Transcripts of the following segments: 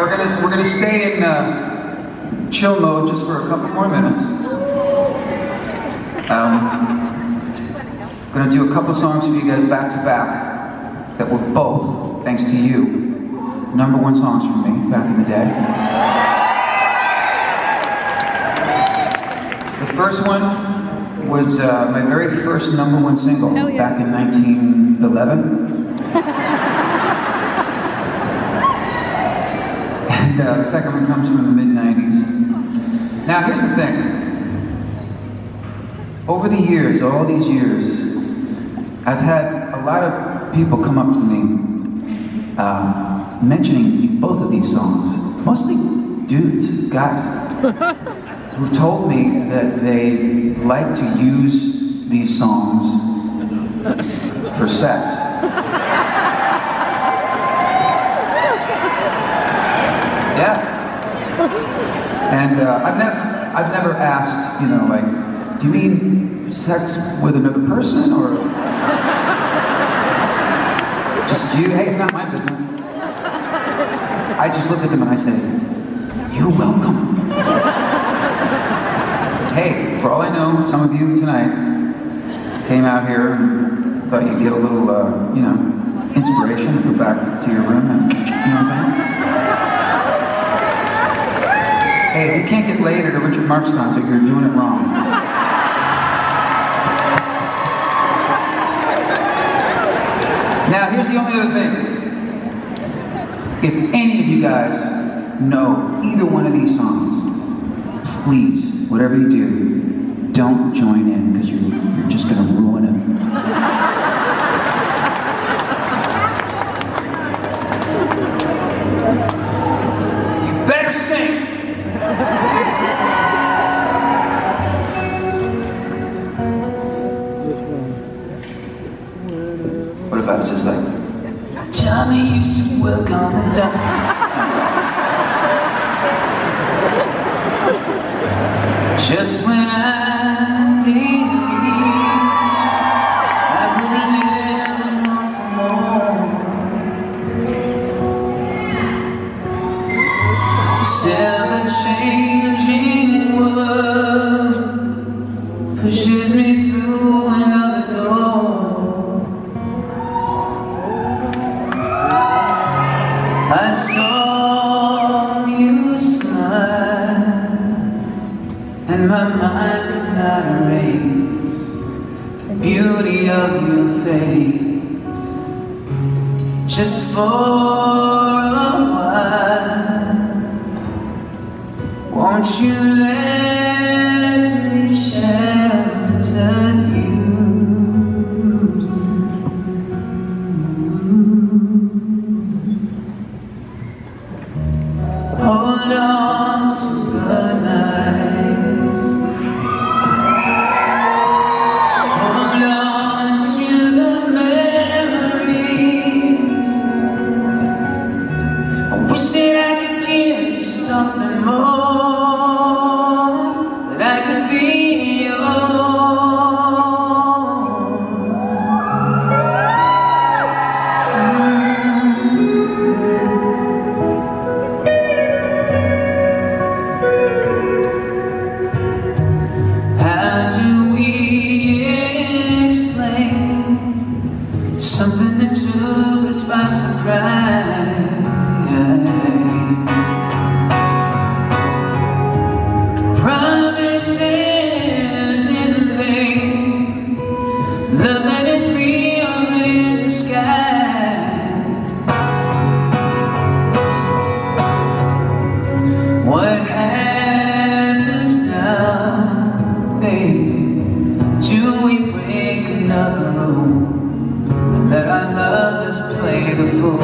we're gonna stay in chill mode just for a couple more minutes. Gonna do a couple songs for you guys back to back that were both, thanks to you, #1 songs for me back in the day. The first one was my very first #1 single back in 1911. And the second one comes from the mid-90s. Now here's the thing. Over the years, all these years, I've had a lot of people come up to me mentioning both of these songs. Mostly dudes, guys, who've told me that they like to use these songs for sex. Yeah. And I've never asked, you know, like, do you mean sex with another person, or just you? Hey, it's not my business. I just look at them and I say, you're welcome. Hey, for all I know, some of you tonight came out here and thought you'd get a little, you know, inspiration and go back to your room and, you know what I'm saying? Hey, if you can't get laid at a Richard Marx concert, you're doing it wrong. Now, here's the only other thing. If any of you guys know either one of these songs, please, whatever you do, don't join in, because you're just going to ruin it. You better sing! What if I was just like, Tommy used to work on the dock. Just when I think I couldn't live and want for more. This ever-changing world pushes me through another door. I saw you smile, and my mind could not erase the beauty of your face. Just for a while, won't you let me shelter you? Hold on to the nights. Hold on to the memories. I wish that I could give you something more, that I could be yours. Something that took us by surprise. Promises in vain, love that is real but in the sky. What happens now, baby? Do we break another rule? Let our lovers play the fool.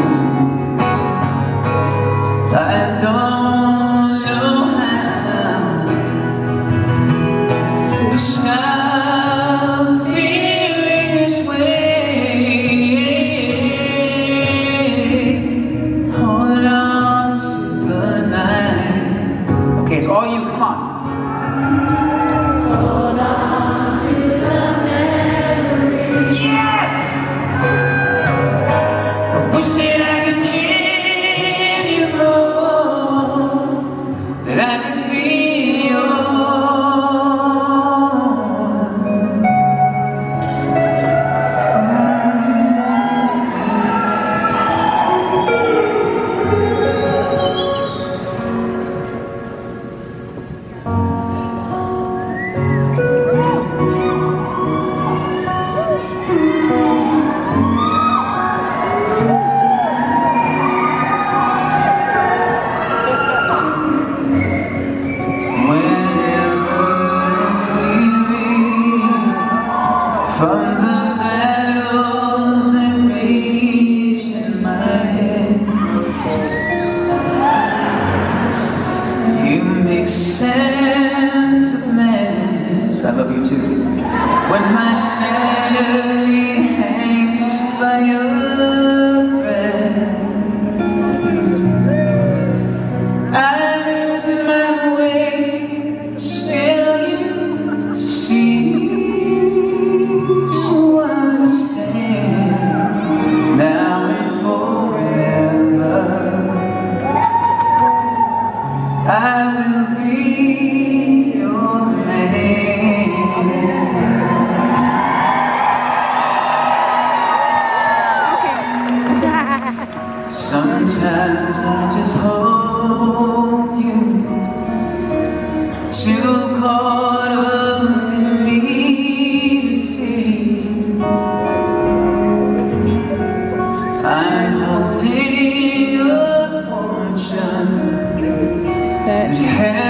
I don't know how to stop feeling this way. Hold on to the night. Okay, it's all you, come on. Hold on to the memory. Yes! I wish that I could sense of madness. I love you too. When my sanity hangs by your thread, I lose my way. Still you seem to understand. Now and forever, I will be your man. Sometimes I just hope you too caught up in me to see I'm holding a fortune that